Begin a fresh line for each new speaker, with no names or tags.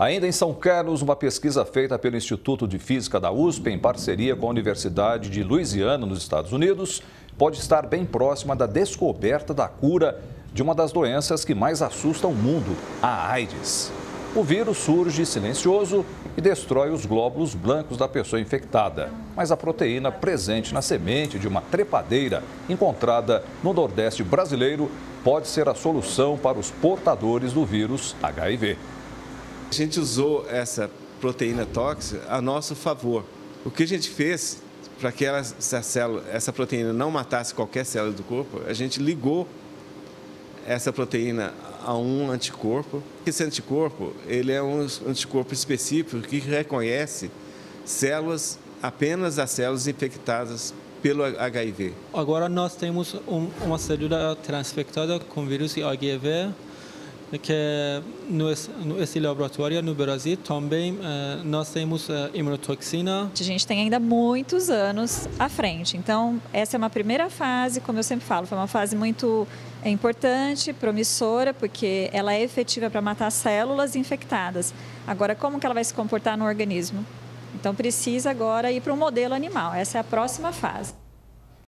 Ainda em São Carlos, uma pesquisa feita pelo Instituto de Física da USP, em parceria com a Universidade de Louisiana, nos Estados Unidos, pode estar bem próxima da descoberta da cura de uma das doenças que mais assusta o mundo, a AIDS. O vírus surge silencioso e destrói os glóbulos brancos da pessoa infectada. Mas a proteína presente na semente de uma trepadeira encontrada no Nordeste brasileiro pode ser a solução para os portadores do vírus HIV.
A gente usou essa proteína tóxica a nosso favor. O que a gente fez para que essa proteína não matasse qualquer célula do corpo, a gente ligou essa proteína a um anticorpo. Esse anticorpo, ele é um anticorpo específico que reconhece apenas as células infectadas pelo HIV.
Agora nós temos uma célula transfectada com vírus HIV, que nesse laboratório no Brasil também nós temos imunotoxina.
A gente tem ainda muitos anos à frente, então essa é uma primeira fase, como eu sempre falo, foi uma fase muito importante, promissora, porque ela é efetiva para matar células infectadas. Agora, como que ela vai se comportar no organismo? Então precisa agora ir para um modelo animal, essa é a próxima fase.